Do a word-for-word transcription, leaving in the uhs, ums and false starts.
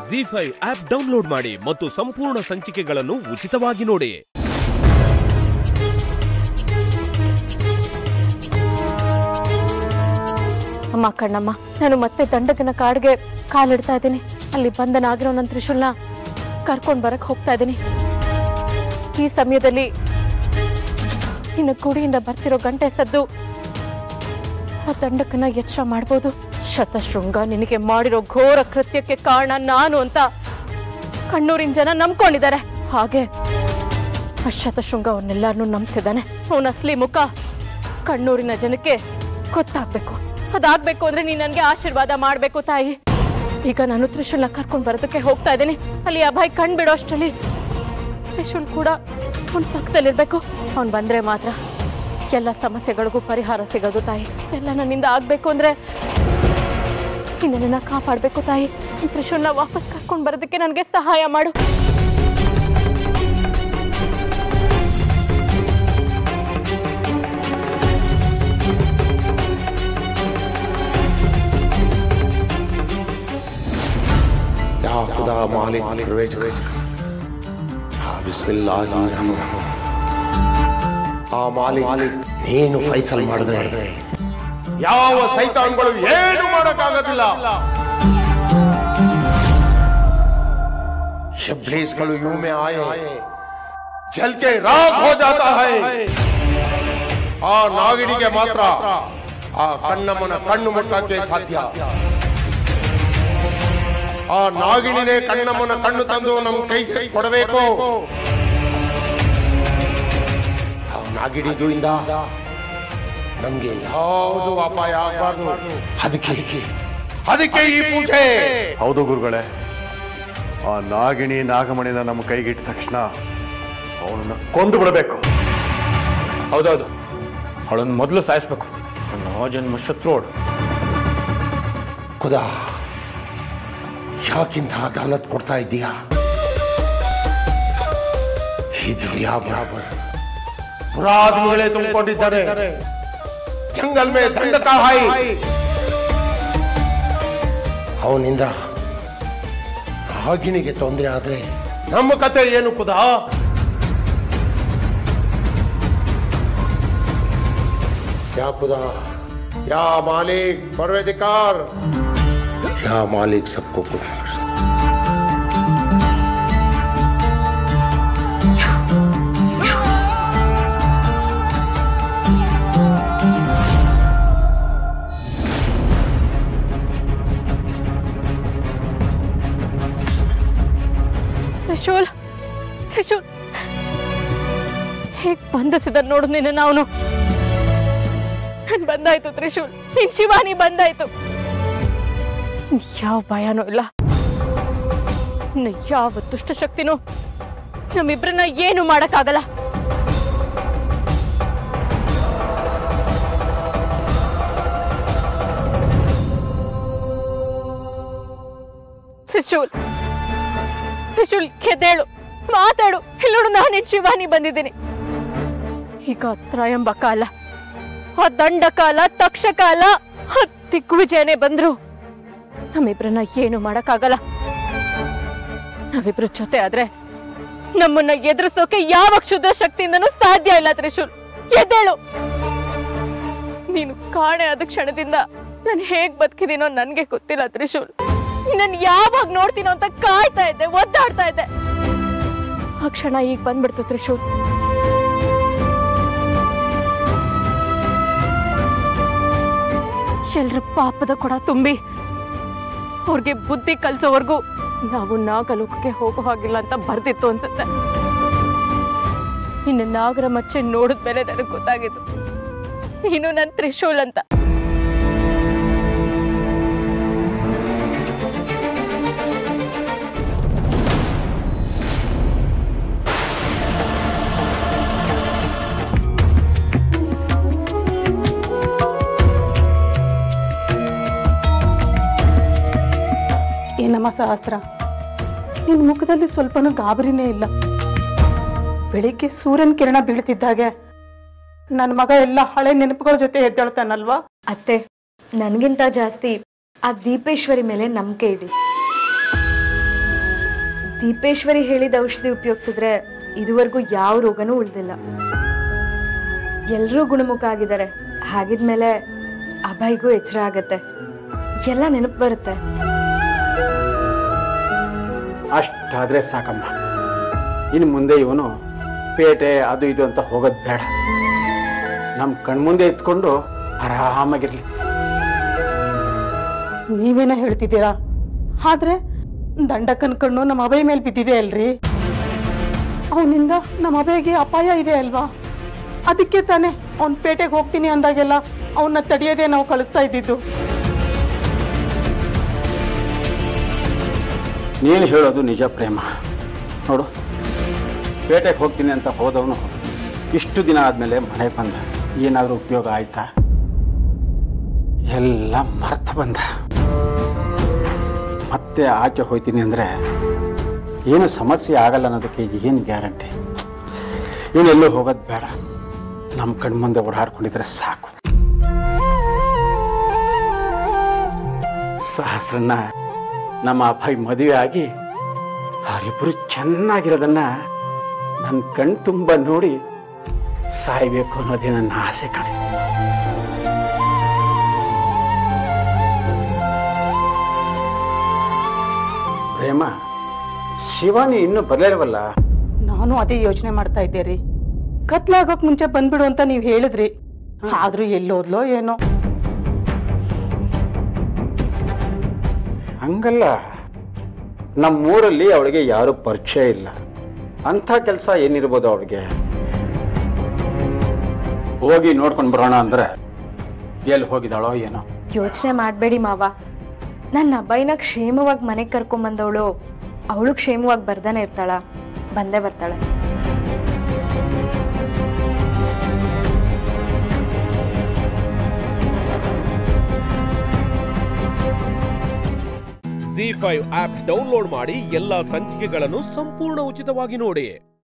Ji five app download ಮಾಡಿ ಮತ್ತು ಸಂಪೂರ್ಣ ಸಂಚಿಕೆಗಳನ್ನು ಉಚಿತವಾಗಿ ನೋಡಿ. ಅಮ್ಮ ಕಣ್ಣಮ್ಮ, ನಾನು ಮತ್ತೆ ದಂಡಕನ ಕಾಡ್ಗೆ ಕಾಲಿಡ್ತಾ ಇದ್ದೀನಿ. ಅಲ್ಲಿ ಬಂಧನ ಆಗಿರೋ ನನ್ನ ತ್ರಿಶೂಲ್ನ ಕರ್ಕೊಂಡ್ ಬರಕ್ ಹೋಗ್ತಾ ಇದ್ದೀನಿ. ಈ ಸಮಯದಲ್ಲಿ ಇನ್ನು ಗುಡಿಯಿಂದ ಬರ್ತಿರೋ ಗಂಟೆ ಸದ್ದು ಆ ದಂಡಕನ ಎಚ್ಚರ ಮಾಡ್ಬೋದು. ಶತಶೃಂಗ ನಿನಗೆ ಮಾಡಿರೋ ಘೋರ ಕೃತ್ಯಕ್ಕೆ ಕಾರಣ ನಾನು ಅಂತ ಕಣ್ಣೂರಿನ ಜನ ನಂಬ್ಕೊಂಡಿದ್ದಾರೆ. ಹಾಗೆ ಆ ಶತಶೃಂಗ ಅವನ್ನೆಲ್ಲರನ್ನೂ ನಂಬಿಸಿದಾನೆ. ಅವನ ಅಸ್ಲಿ ಮುಖ ಕಣ್ಣೂರಿನ ಜನಕ್ಕೆ ಗೊತ್ತಾಗ್ಬೇಕು. ಅದಾಗ್ಬೇಕು ಅಂದ್ರೆ ನೀನ್ ನನ್ಗೆ ಆಶೀರ್ವಾದ ಮಾಡ್ಬೇಕು ತಾಯಿ. ಈಗ ನಾನು ತ್ರಿಶೂಲ್ನ ಕರ್ಕೊಂಡ್ ಬರೋದಕ್ಕೆ ಹೋಗ್ತಾ ಇದ್ದೀನಿ. ಅಲ್ಲಿ ಅಭಯ್ ಕಣ್ ಬಿಡೋ ಅಷ್ಟರಲ್ಲಿ ತ್ರಿಶೂಲ್ ಕೂಡ ಅವನ ಪಕ್ಕದಲ್ಲಿರ್ಬೇಕು. ಅವನ್ ಬಂದ್ರೆ ಮಾತ್ರ ಎಲ್ಲ ಸಮಸ್ಯೆಗಳಿಗೂ ಪರಿಹಾರ ಸಿಗೋದು ತಾಯಿ. ಎಲ್ಲ ನನ್ನಿಂದ ಆಗ್ಬೇಕು ಅಂದ್ರೆ ನಿನ್ನನ್ನ ಕಾಪಾಡ್ಬೇಕು ತಾಯಿ. ಈ ತ್ರಿಶೂಲ್ನ ವಾಪಸ್ ಕರ್ಕೊಂಡ್ ಬರೋದಕ್ಕೆ ನನಗೆ ಸಹಾಯ ಮಾಡು. खुदा मालिक ಆ ಮಾಲಿಕ್ ನೀನು ಫೈಸಲ್ ಮಾಡಿದ್ರೆ ಯಾವ ಸೈತಾನ್ಗಳು ಏನು ಮಾಡಕ್ಕಾಗೋದಿಲ್ಲ. इब्लीसಗಳು यूं में आए जल के राख हो जाता है. ಆ ನಾಗಿಣಿಗೆ ಮಾತ್ರ ಆ ಕಣ್ಣಮ್ಮನ ಕಣ್ಣು ಮುಟ್ಟಕ್ಕೆ ಸಾಧ್ಯ. ಆ ನಾಗಿಣಿನೇ ಕಣ್ಣಮ್ಮನ ಕಣ್ಣು ತಂದು ನಮ್ಮ ಕೈ ಕೊಡಬೇಕು. ಆ ನಾಗಿಣಿಯಿಂದ ನಮ್ಗೆ ಯಾವುದು ಅಪಾಯ ಆಗಬಾರ್ದು. ಅದಕ್ಕೆ ಅದಕ್ಕೆ ಈ ಪೂಜೆ. ಹೌದು ಗುರುಗಳೇ, ಆ ನಾಗಿಣಿ ನಾಗಮಣಿನ ನಮ್ಮ ಕೈಗಿಟ್ಟ ತಕ್ಷಣ ಅವಳನ್ನ ಕೊಂದು ಬಿಡಬೇಕು. ಹೌದೌದು, ಅವಳನ್ನು ಮೊದಲು ಸಾಯಿಸ್ಬೇಕು. ನನ್ನ ಜನ್ಮ ಶತ್ರುಗಳು. ಖುದಾ, ಯಾಕಿಂತ ಅದಾಲತ್ ಕೊಡ್ತಾ ಇದ್ದೀಯಾ? ಈ ದುನಿಯಾ ಬರಾಬರ್ ಪುರಾದಗಳೇ ತುಂಬಿಕೊಂಡಿದ್ದಾರೆ. ಜಂಗಲ್ ಮೇ ದಂಡಕ ಹಾಯಿ. ಅವನಿಂದ ನಾಗಿಣಿಗೆ ತೊಂದರೆ ಆದ್ರೆ ನಮ್ಮ ಕತೆ ಏನು ಖುದಾ? ಯಾ ಖುದಾ, ಯಾ ಮಾಲಿಕ್ ಪರ್ವೇದಿಕಾರ್, ಯಾ ಮಾಲಿಕ್ सबको खुदा. ತ್ರಿಶೂಲ್, ತ್ರಿಶೂಲ್ ಹೇಗ್ ಬಂಧಿಸಿದ ನೋಡು ನಿನ್ನ. ನಾನು ನನ್ ಬಂದಾಯ್ತು ತ್ರಿಶೂಲ್, ನಿನ್ ಶಿವಾನಿ ಬಂದಾಯ್ತು. ಯಾವ ಭಯನೂ ಇಲ್ಲ, ಯಾವ ದುಷ್ಟಶಕ್ತಿನೂ ನಮ್ಮಿಬ್ರನ್ನ ಏನು ಮಾಡಕ್ಕಾಗಲ್ಲ. ತ್ರಿಶೂಲ್, ತ್ರಿಶೂಲ್ ಕೆದ್ದೇಳು, ಮಾತಾಡು. ಇಲ್ಲೋಡು, ನಾನೇನ್ ಶಿವಾನಿ ಬಂದಿದ್ದೀನಿ. ಈಗ ತ್ರಯಂಬಕ ಅಲ್ಲ, ಆ ದಂಡಕಾಲ, ತಕ್ಷಕಾಲ, ಆ ದಿಗ್ವಿಜಯನೇ ಬಂದ್ರು ನಮ್ಮಿಬ್ರನ್ನ ಏನು ಮಾಡಕ್ಕಾಗಲ್ಲ. ನಾವಿಬ್ರ ಜೊತೆ ಆದ್ರೆ ನಮ್ಮನ್ನ ಎದುರಿಸೋಕೆ ಯಾವ ಕ್ಷುದ್ರ ಶಕ್ತಿಯಿಂದನೂ ಸಾಧ್ಯ ಇಲ್ಲ. ತ್ರಿಶೂಲ್ ಎದ್ದೇಳು. ನೀನು ಕಾಣೆ ಆದ ಕ್ಷಣದಿಂದ ನಾನು ಹೇಗ್ ಬದುಕಿದೀನೋ ನನ್ಗೆ ಗೊತ್ತಿಲ್ಲ ತ್ರಿಶೂಲ್. ನನ್ ಯಾವಾಗ ನೋಡ್ತೀನೋ ಅಂತ ಕಾಯ್ತಾ ಇದ್ದೆ, ಒದ್ದಾಡ್ತಾ ಇದ್ದೆ. ಆ ಕ್ಷಣ ಈಗ ಬಂದ್ಬಿಡ್ತು ತ್ರಿಶೂಲ್. ಎಲ್ರ ಪಾಪದ ಕೊಡ ತುಂಬಿ ಅವ್ರಿಗೆ ಬುದ್ಧಿ ಕಲ್ಸೋವರೆಗೂ ನಾವು ನಾಗಲೋಕಕ್ಕೆ ಹೋಗೋ ಹಾಗಿಲ್ಲ ಅಂತ ಬರ್ದಿತ್ತು ಅನ್ಸುತ್ತೆ. ಇನ್ನು ನಾಗರ ಮಚ್ಚೆ ನೋಡಿದ್ಮೇಲೆ ನನಗೆ ಗೊತ್ತಾಗಿತ್ತು ನೀನು ನನ್ ತ್ರಿಶೂಲ್ ಅಂತ. ಏನಮ್ಮ ಸಹಸ್ರ, ನಿನ್ನ ಮುಖದಲ್ಲಿ ಸ್ವಲ್ಪನೂ ಗಾಬರಿನೇ ಇಲ್ಲ. ಬೆಳಿಗ್ಗೆ ಸೂರ್ಯನ ಕಿರಣ ಬೀಳ್ತಿದ್ದಾಗೆ ನನ್ನ ಮಗ ಎಲ್ಲ ಹಳೆ ನೆನಪುಗಳ ಜೊತೆ ಎದ್ದೇಳ್ತಾನಲ್ವಾ? ಅತ್ತೆ, ನನಗಿಂತ ಜಾಸ್ತಿ ಆ ದೀಪೇಶ್ವರಿ ಮೇಲೆ ನಂಬಿಕೆ ಇಡಿ. ದೀಪೇಶ್ವರಿ ಹೇಳಿದ ಔಷಧಿ ಉಪಯೋಗಿಸಿದ್ರೆ ಇದುವರೆಗೂ ಯಾವ ರೋಗನೂ ಉಳಿದಿಲ್ಲ. ಎಲ್ಲರೂ ಗುಣಮುಖ ಆಗಿದ್ದಾರೆ. ಹಾಗಿದ್ಮೇಲೆ ಅಭಯ್ಗೂ ಎಚ್ಚರ ಆಗತ್ತೆ, ಎಲ್ಲ ನೆನಪು ಬರುತ್ತೆ. ಅಷ್ಟಾದ್ರೆ ಸಾಕಮ್ಮ. ಇನ್ನು ಮುಂದೆ ಇವನು ಪೇಟೆ ಅದು ಇದು ಅಂತ ಹೋಗೋದು ಬೇಡ. ನಮ್ಮ ಕಣ್ಮುಂದೆ ಇತ್ಕೊಂಡು ಆರಾಮಾಗಿರ್ಲಿ. ನೀವೇನ ಹೇಳ್ತಿದ್ದೀರಾ? ಆದ್ರೆ ದಂಡಕ್ಕನ ಕಣ್ಣು ನಮ್ಮ ಅಭಯ ಮೇಲೆ ಬಿದ್ದಿದೆ ಅಲ್ರಿ. ಅವನಿಂದ ನಮ್ಮ ಅಭಯಗೆ ಅಪಾಯ ಇದೆ ಅಲ್ವಾ? ಅದಕ್ಕೆ ತಾನೇ ಅವನ್ ಪೇಟೆಗೆ ಹೋಗ್ತೀನಿ ಅಂದಾಗೆಲ್ಲ ಅವನ್ನ ತಡೆಯದೆ ನಾವು ಕಳಿಸ್ತಾ ಇದ್ದಿದ್ದು. ನೀನು ಹೇಳೋದು ನಿಜ ಪ್ರೇಮ. ನೋಡು, ಪೇಟೆಗೆ ಹೋಗ್ತೀನಿ ಅಂತ ಹೋದವನು ಇಷ್ಟು ದಿನ ಆದಮೇಲೆ ಮನೆಗೆ ಬಂದ. ಏನಾದರೂ ಉಪಯೋಗ ಆಯ್ತಾ? ಎಲ್ಲ ಮರ್ತು ಬಂದ. ಮತ್ತೆ ಆಚೆ ಹೋಗ್ತೀನಿ ಅಂದರೆ ಏನು ಸಮಸ್ಯೆ ಆಗಲ್ಲ ಅನ್ನೋದಕ್ಕೆ ಏನು ಗ್ಯಾರಂಟಿ? ಇವನೆಲ್ಲೂ ಹೋಗೋದು ಬೇಡ. ನಮ್ಮ ಕಣ್ಮುಂದೆ ಓಡಾಡ್ಕೊಂಡಿದ್ರೆ ಸಾಕು. ಸಹಸ್ರನ್ನ ನಮ್ಮ ಅಭಯ್ ಮದುವೆ ಆಗಿ ಅವರಿಬ್ಬರು ಚೆನ್ನಾಗಿರೋದನ್ನ ನನ್ನ ಕಣ್ ತುಂಬ ನೋಡಿ ಸಾಯ್ಬೇಕು ಅನ್ನೋದೇ ನನ್ನ ಆಸೆ ಕಣೆ. ಪ್ರೇಮ, ಶಿವಾನಿ ಇನ್ನೂ ಬರಲಿಲ್ವಲ್ಲ? ನಾನು ಅದೇ ಯೋಚನೆ ಮಾಡ್ತಾ ಇದ್ದೆ ರೀ. ಕತ್ಲಾಗೋಕ್ ಮುಂಚೆ ಬಂದ್ಬಿಡು ಅಂತ ನೀವು ಹೇಳಿದ್ರಿ. ಆದ್ರೂ ಎಲ್ಲೋದ್ಲೋ ಏನೋ. ಹಂಗಲ್ಲ, ನಮ್ಮೂರಲ್ಲಿ ಅವಳಿಗೆ ಯಾರು ಪರಿಚಯ ಇಲ್ಲ. ಅಂಥ ಕೆಲಸ ಏನಿರ್ಬೋದು ಅವಳಿಗೆ? ಹೋಗಿ ನೋಡ್ಕೊಂಡು ಬರೋಣ ಅಂದ್ರೆ ಎಲ್ಲಿ ಹೋಗಿದ್ದಾಳೋ ಏನೋ. ಯೋಚನೆ ಮಾಡಬೇಡಿ ಮಾವ. ನನ್ನ ಅಬ್ಬಯ್ಯನ ಕ್ಷೇಮವಾಗಿ ಮನೆಗೆ ಕರ್ಕೊಂಬಂದವಳು ಅವಳು ಕ್ಷೇಮವಾಗಿ ಬರ್ದಾನೆ ಇರ್ತಾಳ, ಬಂದೇ ಬರ್ತಾಳೆ. ಜಿ ಫೈವ್ ಆಪ್ ಡೌನ್ಲೋಡ್ ಮಾಡಿ ಎಲ್ಲಾ ಸಂಚಿಕೆಗಳನ್ನು ಸಂಪೂರ್ಣ ಉಚಿತವಾಗಿ ನೋಡಿ.